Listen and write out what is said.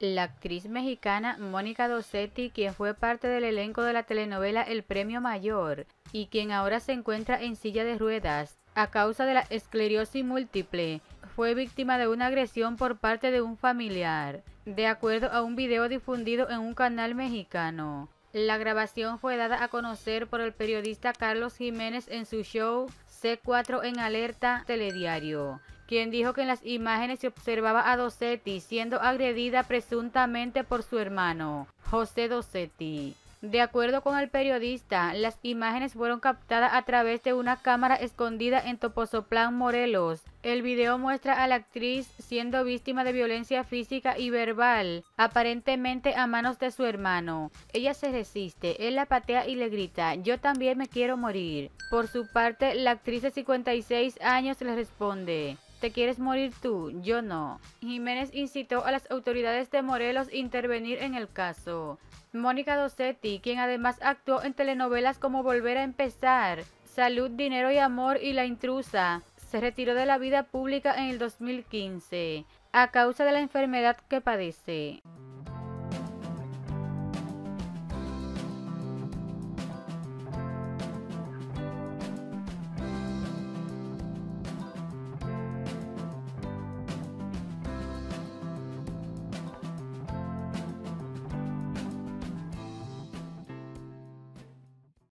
La actriz mexicana Mónica Dossetti, quien fue parte del elenco de la telenovela El Premio Mayor y quien ahora se encuentra en silla de ruedas a causa de la esclerosis múltiple, fue víctima de una agresión por parte de un familiar, de acuerdo a un video difundido en un canal mexicano. La grabación fue dada a conocer por el periodista Carlos Jiménez en su show C4 en Alerta Telediario, quien dijo que en las imágenes se observaba a Dossetti siendo agredida presuntamente por su hermano, José Dossetti. De acuerdo con el periodista, las imágenes fueron captadas a través de una cámara escondida en Topozotlán, Morelos. El video muestra a la actriz siendo víctima de violencia física y verbal, aparentemente a manos de su hermano. Ella se resiste, él la patea y le grita: "Yo también me quiero morir". Por su parte, la actriz de 56 años le responde: "¿Te quieres morir tú? Yo no". Jiménez incitó a las autoridades de Morelos a intervenir en el caso. Mónica Dossetti, quien además actuó en telenovelas como Volver a Empezar, Salud, Dinero y Amor y La Intrusa, se retiró de la vida pública en el 2015 a causa de la enfermedad que padece.